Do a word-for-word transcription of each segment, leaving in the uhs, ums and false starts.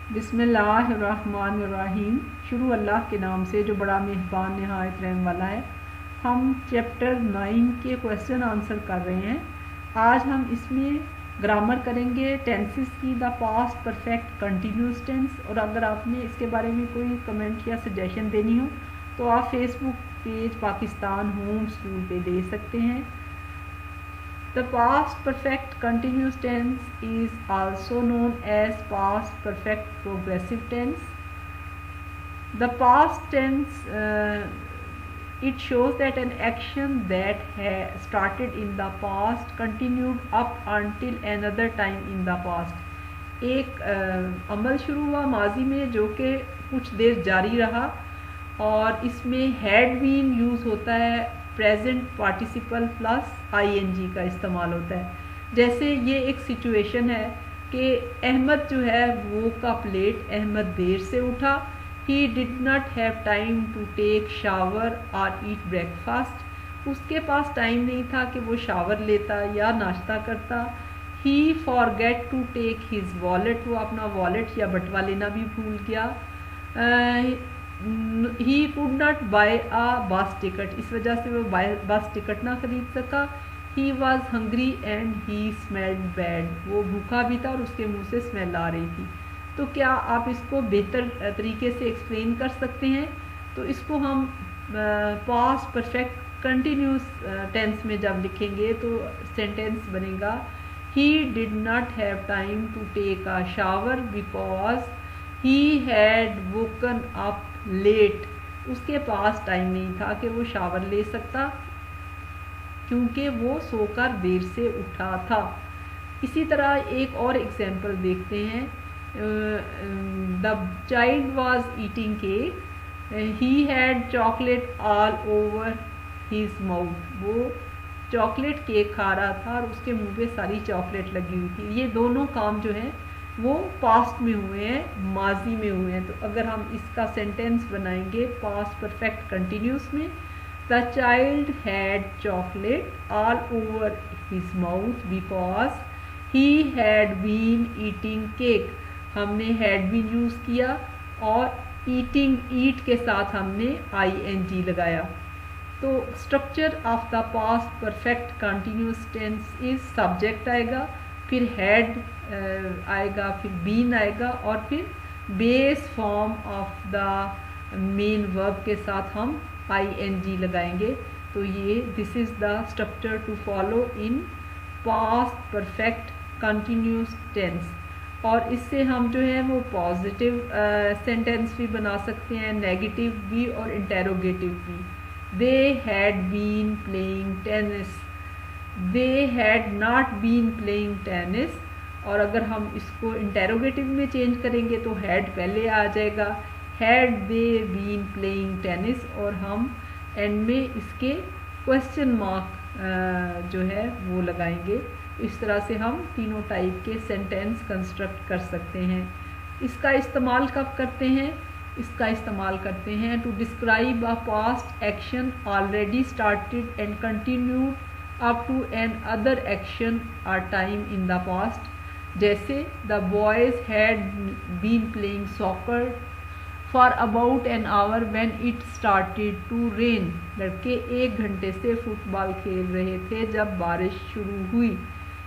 बिस्मिल्लाहिर्रहमानिर्रहीम। शुरू अल्लाह के नाम से जो बड़ा मेहरबान नहायत रहम वाला है। हम चैप्टर नाइन के क्वेश्चन आंसर कर रहे हैं। आज हम इसमें ग्रामर करेंगे, टेंसेस की, the past perfect continuous tense. और अगर आपने इसके बारे में कोई कमेंट या सजेशन देनी हो तो आप Facebook page Pakistan home school पे दे सकते हैं। The past perfect continuous tense is also known as past perfect progressive tense. The past tense, uh, it shows that an action that has started in the past continued up until another time in the past. एक uh, अमल शुरू हुआ माजी में जो कि कुछ देर जारी रहा, और इसमें हैड बीन यूज़ होता है, प्रेजेंट पार्टिसिपल प्लस आईएनजी का इस्तेमाल होता है। जैसे ये एक सिचुएशन है कि अहमद जो है वो कप लेट, अहमद देर से उठा। He did not have time to take shower और ईट ब्रेकफास्ट। उसके पास टाइम नहीं था कि वो शावर लेता या नाश्ता करता। He forget to take his wallet, वो अपना वॉलेट या बटवा लेना भी भूल गया। uh, he could not buy a bus ticket, इस वजह से वो बस टिकट ना खरीद सका। He was hungry and he smelled bad, वो भूखा भी था और उसके मुंह से स्मेल आ रही थी। तो क्या आप इसको बेहतर तरीके से एक्सप्लेन कर सकते हैं? तो इसको हम पास्ट परफेक्ट कंटिन्यूस टेंस में जब लिखेंगे तो सेंटेंस बनेगा, he did not have time to take a shower because he had woken up late. उसके पास टाइम नहीं था कि वो शावर ले सकता क्योंकि वो सोकर देर से उठा था। इसी तरह एक और एग्जांपल देखते हैं। The child was eating cake, he had chocolate all over his mouth. वो चॉकलेट केक खा रहा था और उसके मुंह पे सारी चॉकलेट लगी हुई थी। ये दोनों काम जो हैं वो पास्ट में हुए हैं, माजी में हुए हैं। तो अगर हम इसका सेंटेंस बनाएंगे पास्ट परफेक्ट कंटिन्यूस में, the child had chocolate all over his mouth because he had been eating cake. हमने हैड बीन यूज़ किया और ईटिंग, ईट के साथ हमने आई एन जी लगाया। तो structure of the past perfect continuous tense is subject आएगा, फिर हैड आएगा, फिर बीन आएगा, और फिर base form of the main verb के साथ हम आई एन जी लगाएंगे। तो ये this is the structure to follow in past perfect continuous tense. और इससे हम जो है वो पॉजिटिव सेंटेंस भी बना सकते हैं, नेगेटिव भी और इंटेरोगेटिव भी। They had been playing tennis, they had not been playing tennis. और अगर हम इसको इंटेरोगेटिव में चेंज करेंगे तो हैड पहले आ जाएगा, had they been playing tennis, और हम एंड में इसके क्वेश्चन मार्क जो है वो लगाएंगे। इस तरह से हम तीनों टाइप के सेंटेंस कंस्ट्रक्ट कर सकते हैं। इसका इस्तेमाल कब करते हैं? इसका इस्तेमाल करते हैं to describe a past action already started and continued up to another action or time in the past. जैसे the boys had been playing soccer for about an hour when it started to rain. लड़के एक घंटे से football खेल रहे थे जब बारिश शुरू हुई।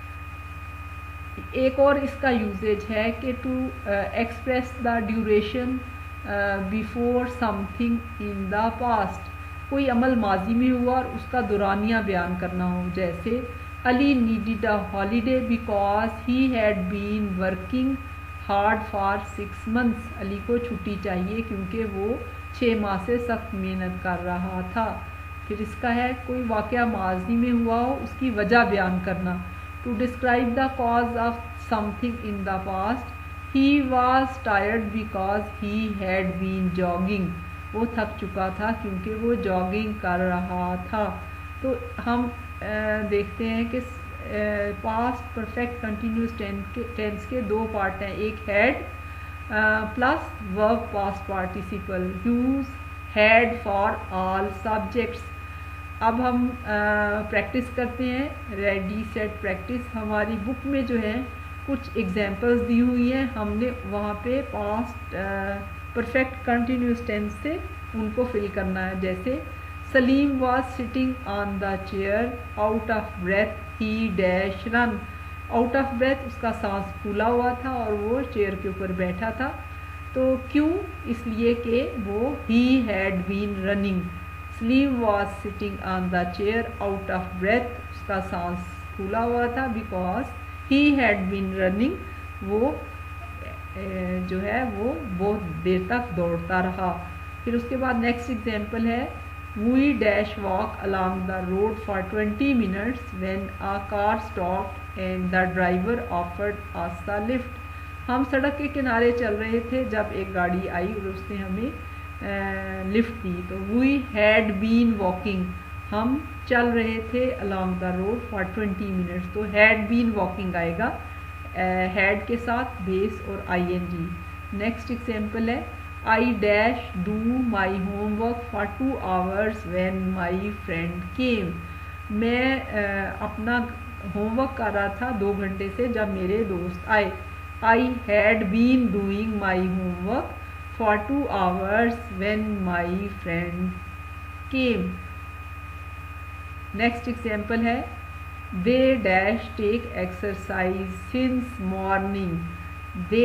एक और इसका यूजेज है कि to express the duration before something in the past. कोई अमल माजी में हुआ और उसका दौरानिया बयान करना हो। जैसे Ali needed a holiday because he had been working hard for six months. Ali को छुट्टी चाहिए क्योंकि वो छः माह से सख्त मेहनत कर रहा था। फिर इसका है कोई वाक़या माजी में हुआ हो, उसकी वजह बयान करना। To describe the cause of something in the past, he was tired because he had been jogging. वो थक चुका था क्योंकि वो जॉगिंग कर रहा था। तो हम आ, देखते हैं कि पास्ट परफेक्ट कंटिन्यूस टेंस के दो पार्ट हैं, एक had plus verb past participle. Use had for all subjects. अब हम प्रैक्टिस करते हैं, रेडी सेट प्रैक्टिस। हमारी बुक में जो है कुछ एग्जाम्पल्स दी हुई हैं, हमने वहाँ पे पास्ट परफेक्ट कंटिन्यूस टेंस से उनको फिल करना है। जैसे Salim was sitting on the chair out of breath he dash run. Out of breath उसका सांस फूला हुआ था और वो चेयर के ऊपर बैठा था। तो क्यों? इसलिए कि वो he had been running. Salim was sitting on the chair out of breath, उसका सांस फूला हुआ था because he had been running, वो जो है वो बहुत देर तक दौड़ता रहा। फिर उसके बाद नेक्स्ट एग्जाम्पल है we dash walk along the road for twenty minutes when a car stopped and the driver offered us the lift. हम सड़क के किनारे चल रहे थे जब एक गाड़ी आई और उसने हमें लिफ्ट दी। तो वी हैड बीन वॉकिंग, हम चल रहे थे along the road for twenty minutes. तो हैड बीन वॉकिंग आएगा हैड uh, के साथ बेस और I N G. Next example है I dash do my homework for two hours when my friend came. मैं uh, अपना होमवर्क कर रहा था दो घंटे से जब मेरे दोस्त आए। I had been doing my homework for two hours when my friend came. Next example है they dash take exercise since morning. They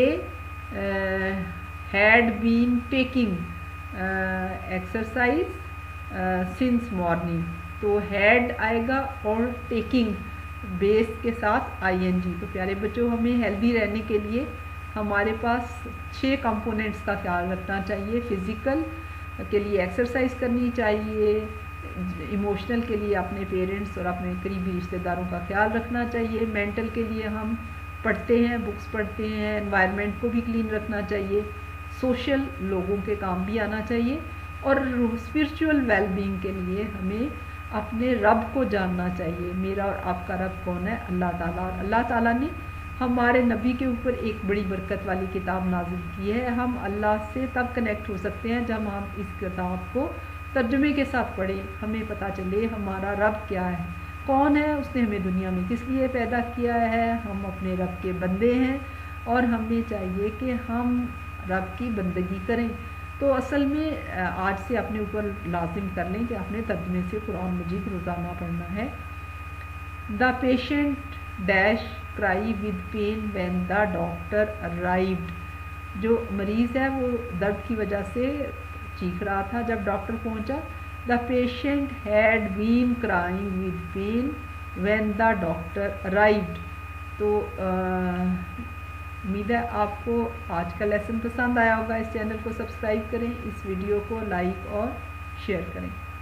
had been taking exercise since morning. तो हैड आएगा और टेकिंग बेस के साथ आई N जी। तो प्यारे बच्चों, हमें हेल्दी रहने के लिए हमारे पास छः कंपोनेंट्स का ख्याल रखना चाहिए। फिज़िकल के लिए एक्सरसाइज करनी चाहिए, इमोशनल के लिए अपने पेरेंट्स और अपने करीबी रिश्तेदारों का ख्याल रखना चाहिए, मेंटल के लिए हम पढ़ते हैं, बुक्स पढ़ते हैं, एनवायरनमेंट को भी क्लीन रखना चाहिए, सोशल लोगों के काम भी आना चाहिए, और स्पिरिचुअल वेलबींग के लिए हमें अपने रब को जानना चाहिए। मेरा और आपका रब कौन है? अल्लाह ताला। और अल्लाह ताला ने हमारे नबी के ऊपर एक बड़ी बरकत वाली किताब नाजिल की है। हम अल्लाह से तब कनेक्ट हो सकते हैं जब हम इस किताब को तर्जुमे के साथ पढ़ें, हमें पता चले हमारा रब क्या है, कौन है, उसने हमें दुनिया में किस लिए पैदा किया है। हम अपने रब के बंदे हैं और हमें चाहिए कि हम रब की बंदगी करें। तो असल में आज से अपने ऊपर लाजिम कर लें कि अपने तर्जुमे से कुरान मजीद रोज़ाना पढ़ना है। The patient dash cry with pain when the doctor arrived. जो मरीज़ है वो दर्द की वजह से चीख रहा था जब डॉक्टर पहुंचा। The patient had been crying with pain when the doctor arrived. तो उम्मीद है आपको आज का लेसन पसंद आया होगा। इस चैनल को सब्सक्राइब करें, इस वीडियो को लाइक और शेयर करें।